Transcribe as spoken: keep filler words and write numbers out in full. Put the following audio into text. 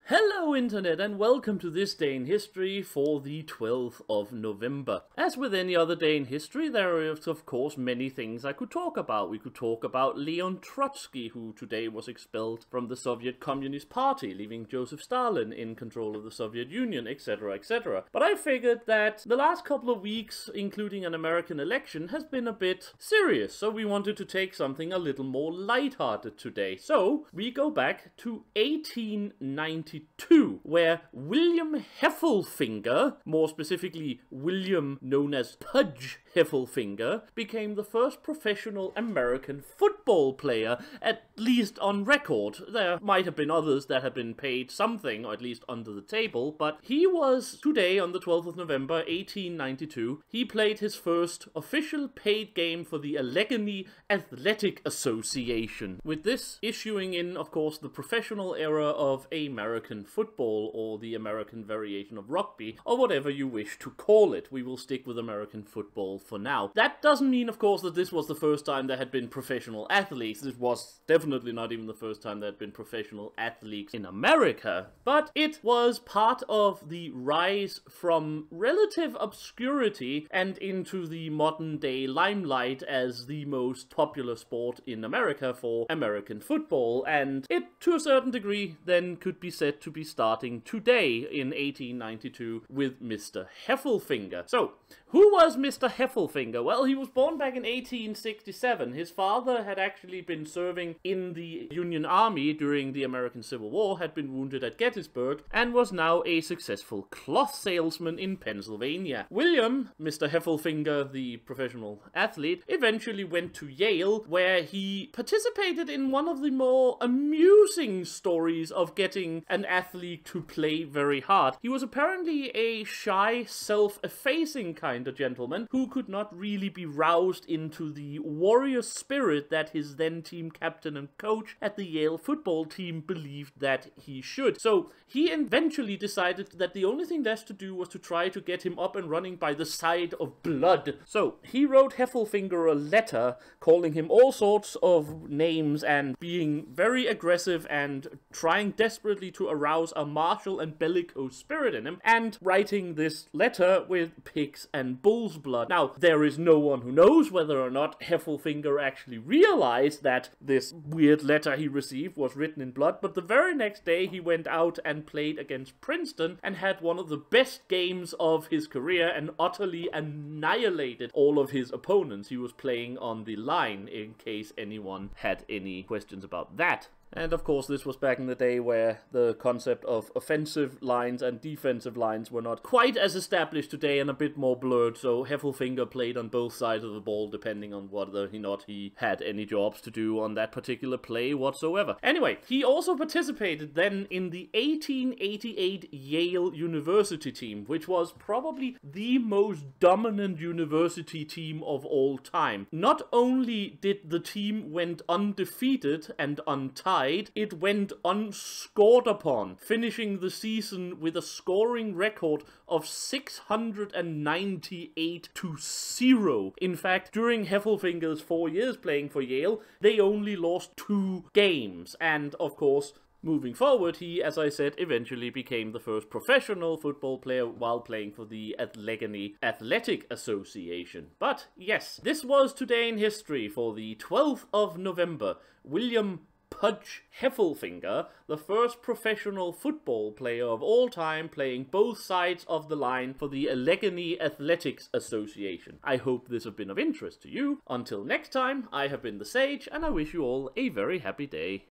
Hello Internet and welcome to this day in history for the twelfth of November. As with any other day in history, there are of course many things I could talk about. We could talk about Leon Trotsky, who today was expelled from the Soviet Communist Party, leaving Joseph Stalin in control of the Soviet Union, etc, et cetera. But I figured that the last couple of weeks, including an American election, has been a bit serious, so we wanted to take something a little more lighthearted today. So we go back to eighteen ninety-two, where William Heffelfinger, more specifically William known as Pudge Heffelfinger, became the first professional American football player, at least on record. There might have been others that had been paid something, or at least under the table, but he was, today on the twelfth of November eighteen ninety-two, he played his first official paid game for the Allegheny Athletic Association, with this issuing in, of course, the professional era of American football, or the American variation of rugby, or whatever you wish to call it. We will stick with American football for now. That doesn't mean, of course, that this was the first time there had been professional athletes. This was definitely not even the first time there had been professional athletes in America, but it was part of the rise from relative obscurity and into the modern day limelight as the most popular sport in America for American football, and it, to a certain degree, then could be said to be starting today in eighteen ninety-two with Mister Heffelfinger. So, who was Mister Heffelfinger? Well, he was born back in eighteen sixty-seven. His father had actually been serving in the Union Army during the American Civil War, had been wounded at Gettysburg, and was now a successful cloth salesman in Pennsylvania. William, Mister Heffelfinger, the professional athlete, eventually went to Yale, where he participated in one of the more amusing stories of getting an athlete to play very hard. He was apparently a shy, self-effacing kind of gentleman who could not really be roused into the warrior spirit that his then team captain and coach at the Yale football team believed that he should. So he eventually decided that the only thing left to do was to try to get him up and running by the side of blood. So he wrote Heffelfinger a letter calling him all sorts of names and being very aggressive and trying desperately to arouse a martial and bellicose spirit in him, and writing this letter with pigs and bull's blood. Now, there is no one who knows whether or not Heffelfinger actually realized that this weird letter he received was written in blood, but the very next day he went out and played against Princeton and had one of the best games of his career and utterly annihilated all of his opponents. He was playing on the line, in case anyone had any questions about that. And of course, this was back in the day where the concept of offensive lines and defensive lines were not quite as established today and a bit more blurred, so Heffelfinger played on both sides of the ball depending on whether or not he had any jobs to do on that particular play whatsoever. Anyway, he also participated then in the eighteen eighty-eight Yale University team, which was probably the most dominant university team of all time. Not only did the team went undefeated and untied, it went unscored upon, finishing the season with a scoring record of six hundred ninety-eight to zero. In fact, during Heffelfinger's four years playing for Yale, they only lost two games, and of course, moving forward, he, as I said, eventually became the first professional football player while playing for the Allegheny Athletic Association. But yes, this was today in history for the twelfth of November. William Pudge Heffelfinger, the first professional football player of all time, playing both sides of the line for the Allegheny Athletics Association. I hope this has been of interest to you. Until next time, I have been the Sage, and I wish you all a very happy day.